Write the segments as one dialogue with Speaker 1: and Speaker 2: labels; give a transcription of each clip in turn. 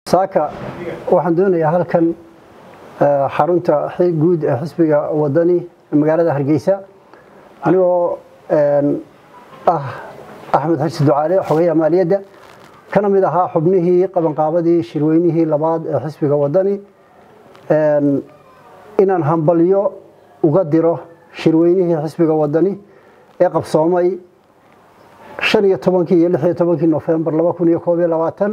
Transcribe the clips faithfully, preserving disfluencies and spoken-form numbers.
Speaker 1: saaka waxaan doonayaa halkan xarunta guud ee xisbiga Waddani magaalada Hargeysa anigoo ah Axmed Xaashi Ducaale xogayaha Maaliyada kana mid ahaa xubnihii qabanqaabadii shirweynihii labaad ee xisbiga Waddani inaan hambaliyo uga diro shirweynihii xisbiga Waddani ee qabsoomay shan iyo tobankii iyo lix iyo tobankii November laba kun iyo koob iyo labaatan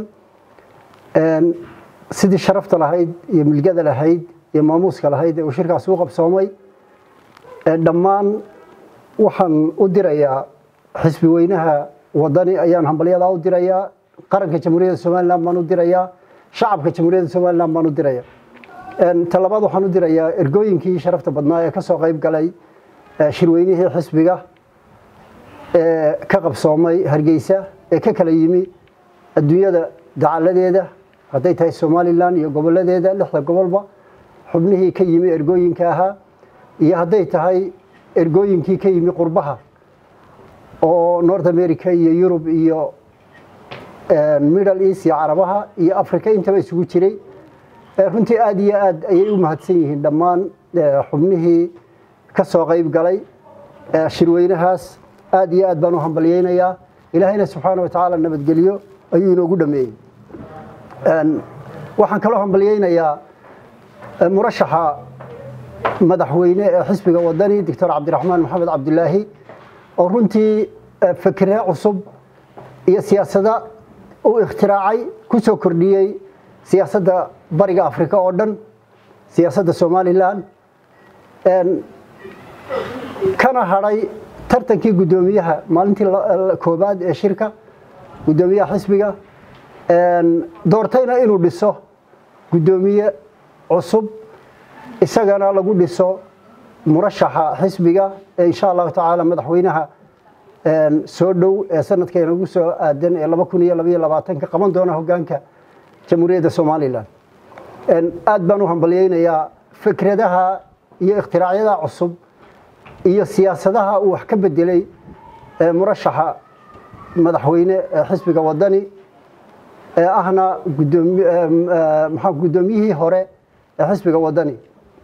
Speaker 1: sidii sharafta lahayd iyo milgada lahayd iyo maamuuska lahayd ee shirkaas uu qabsoomay dhammaan waxaan u dirayaa xisbi weynaha Waddani ayaan hambaliyada u dirayaa qaranka jamhuuriyadda Soomaaliland baan u dirayaa shacabka jamhuuriyadda Soomaaliland baan u dirayaa talabaad waxaan u dirayaa ergooyinkii sharafta badnaa ee ka soo qayb galay shirweynihii xisbiga ee ka qabsoomay Hargeysa ee ka kala yimi adduunyada dacaladeeda haday tahay Soomaaliland iyo goboladeeda lixda gobolba xubnihii ka yimi ergooyinka ahaa iyo haday tahay ergooyinkii ka yimi qurbaha oo North America iyo Europe iyo Middle East iyo Carabaha iyo Africa intaba isugu jiray runtii aad iyo aad ayay u mahadsan yihiin dhammaan xubnihii ka soo qayb galay shirweynahaas aad iyo aad baan u hambaliyeynayaa ilaahayna subxaanahu wa ta'ala nabadgeliyo ayuu inoogu dhameeyay waxaan kala hambaliyeynayaa murashaxa madaxweyne ee xisbiga Waddani Doctor Cabdiraxmaan Maxamed Cabdullaahi oo runtii fikirro cusub iyo siyaasada uu ikhtiraacay ku soo kordhiyay siyaasadda bariga Afrika oo dhan siyaasadda Soomaaliland kana haray tartankii gudoomiyaha maalintii koobaad ee shirka gudoomiyaha xisbiga doortayna inuu dhiso gudoomiye cusub isagana lagu dhiso murashaxa xisbiga ee insha Allah ta'ala madaxweynaha soo dhow ee sanadkeena ugu soo aadan ee laba kun iyo laba iyo labaatan ka qaban doona hoggaanka jamhuuriyadda Soomaaliland aad baan u hambaliyeynayaa fikradaha iyo ikhtiraaciyada cusub iyo siyaasadaha uu wax ka bedelay murashaxa madaxweyne ee xisbiga Waddani ee ahna gudoomiye maxaa gudoomiyihii hore ee xisbiga Waddani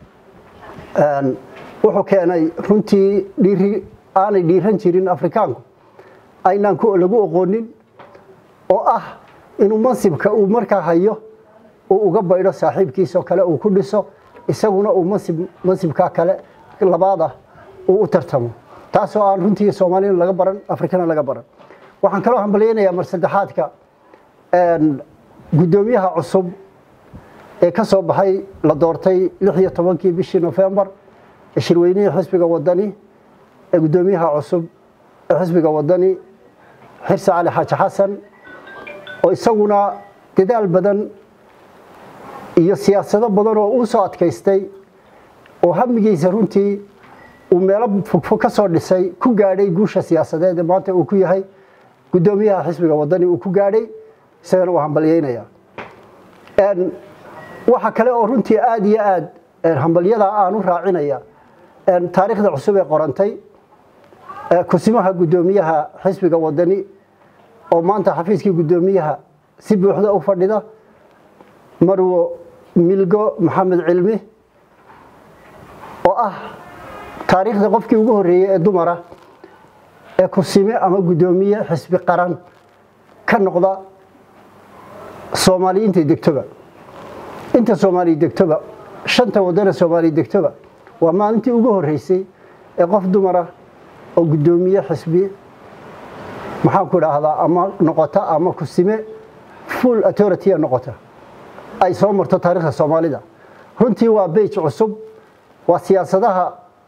Speaker 1: wuxuu keenay runtii dhiri aanay dhiiran jirin Afrikaanku aynaan ku lagu aqoonin oo ah inuu mansibka uu markaa hayo oo uga baydo saaxiibkiisa kale uu ku dhiso isaguna uu mansib mansibka kale labaad ah uu u tartamo taasoo aan runtii Soomaaliland laga baran Afrikana laga baran waxaan kala hambaliyeynayaa mar saddexaadka gudoomiyaha cusub ee ka soo baxay la doortay lix iyo tobankii bishii November shirweynihii xisbiga Waddani ee gudoomiyaha cusub ee xisbiga Waddani Xirsi Cali Xaaji Xasan oo isaguna dadaal badan iyo siyaasado badan oo uu soo adkaystay oo hamigiisa runtii uu meelo fog ka soo dhisay ku gaadhay guusha siyaasadeed ee maanta uu ku yahay gudoomiyaha xisbiga Waddani uu ku gaadhay isagana waa hambaliyeynayaa waxa kale oo runtii aad iyo aad hambaliyada aan u raacinaya taariikhda cusub ee qorantay kusimaha gudoomiyaha xisbiga Waddani oo maanta xafiiskii gudoomiyaha si buuxda u fadhida marwo milgo Maxamed Cilmi oo ah taariikhda qofkii ugu horeeyay ee dumara ee kusime ama gudoomiye xisbi qaran ka noqda Soomaaliyiinta degtoba inta Soomaali degtoba shanta wadana Soomaali degtoba waa maalintii ugu horeysay ee qof dumara oo gudoomiye xisbi maxaa ku dhahdaa ama noqota ama kusime full authority noqota ay soo marto taariikhda Soomaalida runtii waa beej cusub waa siyaasadaha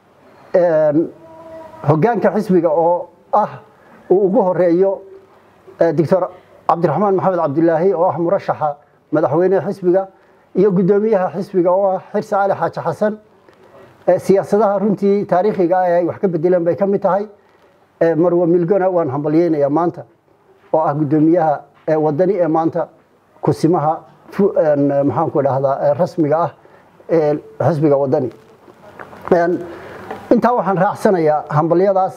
Speaker 1: hoggaanka xisbiga oo ah uu ugu horeeyo Doctor Cabdiraxmaan Maxamed Cabdullaahi oo ah murashaxa madaxweynaha xisbiga iyo gudoomiyaha xisbiga oo ah Xirsi Cali Xaaji Xasan siyaasadaha runtii taariikhiga ah ay wax ka bedeleen bay ka mid tahay marwa milgona waan hambaliyeynayaa maanta oo ah gudoomiyaha Waddani ee maanta kusimaha maxaan ku dhahdaa rasmiga ah ee xisbiga Waddani inta waxaan raacsanayaa hambaliyadaas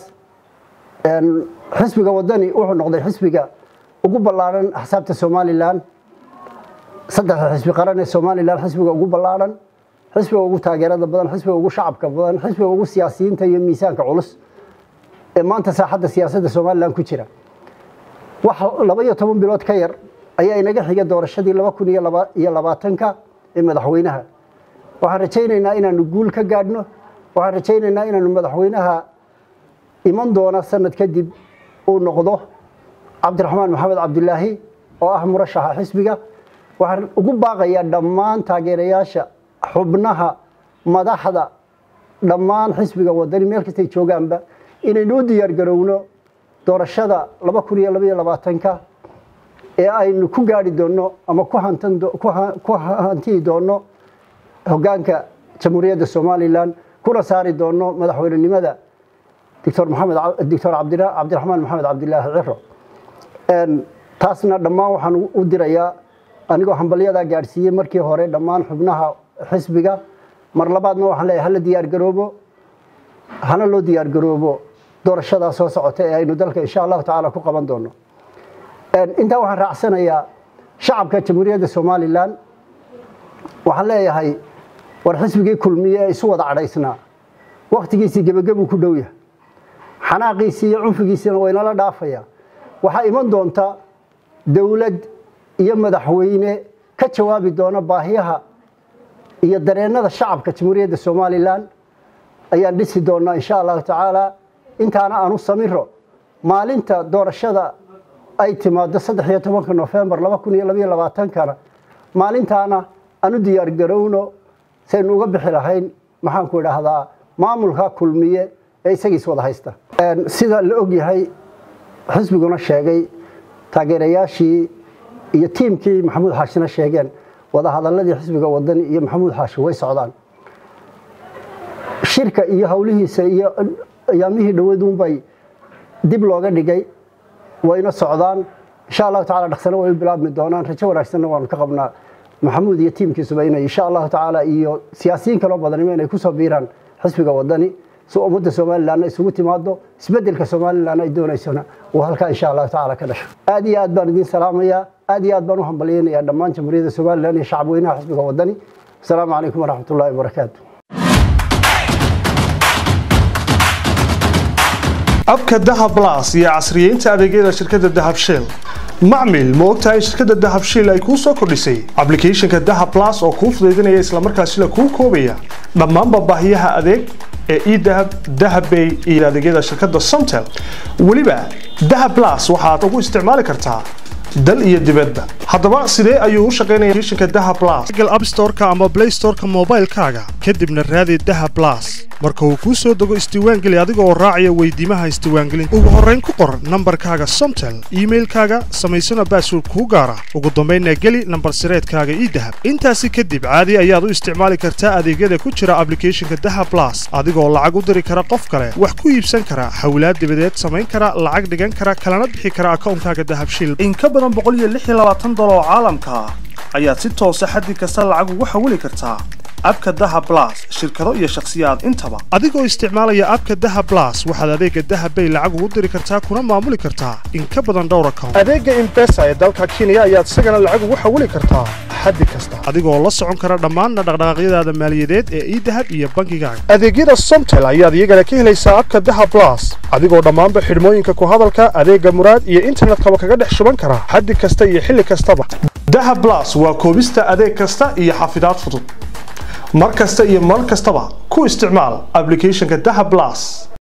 Speaker 1: xisbiga Waddani wuxuu noqday xisbiga ugu ballaaran axsaabta Soomaaliland saddex xisbi qaran ee Soomaaliland xisbiga ugu ballaaran xisbiga ugu taageerada badan xisbiga ugu shacabka badan xisbiga ugu siyaasiyiinta iyo miisaanka culus ee maanta saaxadda siyaasadda Soomaaliland ku jira wax laba iyo toban bilood ka yar ayaa inaga xiga doorashadii laba kun iyo labaatanka ee madaxweynaha waxaan rajaynaynaa inaanu guul ka gaadhno waxaan rajaynaynaa inaanu madaxweynaha iman doona sanad kadib uu noqdo Cabdiraxmaan Maxamed Cabdilaahi oo ah murashaxa xisbiga waxaan ugu baaqayaa dhammaan taageerayaasha xubnaha madaxda dhammaan xisbiga Waddani meel kasta ay joogaanba inaynu u diyaar garowno doorashada laba kun iyo labaatanka ee aynu ku gaari doono ama ku hantan ku hantii doono hoggaanka jamhuuriyadda Soomaaliland kuna saari doono madaxweynenimada Dr. Maxamed Dr. Cabdiraxmaan Maxamed Cabdilaahi Ciro een taasna dhammaan waxaan u dirayaa anigoo hambaliyada gaarsiiyay markii hore dhammaan xubnaha xisbiga mar labaadna waxaan leeyahay hal diyaar garoobo hana loo diyaar garoobo doorashada soo socota ee aynu dalka insha Allah taala ku qaban doono een inta waxaan raacsanayaa shacabka jamhuuriyadda Soomaaliland waxaan leeyahay war xisbigii kulmiye isu wada cadhaysnaa waqtigiisii gabagab ku dhow yahay xanaaqiisii iyo cunfigiisina way nala dhaafaya waxa iman doonta dawlad iyo madaxweyne ka jawaabi doona baahiyaha iyo dareenada shacabka jamhuuriyadda Soomaaliland ayaan dhisi doonaa insha Allah taala intaana aanu samiro maalinta doorashada ay timaado saddex iyo tobanka November laba kun iyo labaatanka maalintaana aanu diyaar garowno saynu uga bixi lahayn maxaan ku idhaahdaa maamulka kulmiye ee isagiis wada haysta een sida la og yahay xisbiguna sheegay taageerayaashii iyo tiimkii Maxamuud Xaashina sheegeen wada hadalladii xisbiga Waddani iyo Maxamuud Xaashi way socdaan shirka iyo hawlihiisa iyo ayaamihii dhawaduun bay dib looga dhigay wayna socdaan insha Allah taala dhaqsana way bilaabmi doonaan rajo wanaagsan waan ka qabnaa Maxamuud iyo tiimkiisuba inay insha Allah taala iyo siyaasiyiin kale badan inay ku soo biiraan xisbiga Waddani soo ummadda Soomaaliland isugu timaado isbedelka Soomaaliland ay doonaysana oo halka insha Allah taala ka dhasho aad iyo aad baan idin salaamayaa aad iyo aad baan u hambalyeynaya dhammaan jamhuuriyadda Soomaaliland iyo shacab weynaha xisbiga Waddani assalaamu calaykum waraxmatullaahi wabarakaatuh
Speaker 2: abka Dahab Plus iyo casriyeynta adeegyada shirkadda Dahab Shell macmiil ma ogtahay shirkadda Dahab Shell ay ku soo kordhisay application-ka Dahab Plus oo kuu fududeynaya isla markaasina kuu koobaya dhammaan baahiyaha adeeg ee e-Dahab Dahabbay iyo adeegyada shirkadda Somtel waliba Dahab Plus waxaad ugu isticmaali kartaa dal iyo dibadda haddaba sidee ayuu u shaqeynayaa application-ka Dahab Plus Google App Store-ka ama Play Store-ka mobile-kaaga kadibna raadi Dahab Plus marka uu ku soo dago isdiiwaangeli adiga oo raacaya weydiimaha isdiiwaangelinta ugu horreyn ku qor nambarkaaga Somtel email-kaaga samaysana password kuu gaara ugu dambeynna geli nambar sireedkaaga e-Dahab intaasi kadib caadi ayaad u isticmaali kartaa adeegyada ku jira application-ka Dahab Plus adigoo lacag u diri kara qof kale wax ku iibsan kara xawlaad dibadeed samayn kara lacag dhigan kara kalana bixi kara account-kaaga Dahab Shell in ka badan boqol iyo lix iyo labaatan dolar oo caalamka ah ayaad si toos ah xaddi kasta lacag ugu xawili kartaa abka Dahab Plus shirkado iyo shakhsiyaad intaba adigoo isticmaalaya abka Dahab Plus waxaad adeega Dahabbay lacag ugu diri kartaa kuna maamuli kartaa in ka badan dhowr account adeega M-Pesa ee dalka Kenya ayaad isagana lacag ugu xawili kartaa xaddi kasta adigoo la socon kara dhammaan dhaqdhaqaaqyadaada maaliyadeed ee e-Dahab iyo bankigaaga adeegyada Somtel ayaad iyagana ka helaysaa abka Dahab Plus adigoo dhammaanba xidhmooyinka ku hadalka adeega muraad iyo internetka kaga dhex shuban kara xaddi kasta iyo xilli kastaba Dahab Plus waa koobista adeeg kasta iyo xafidaad fudud mar kasta iyo mar kastaba ku isticmaal application-ka Dahab Plus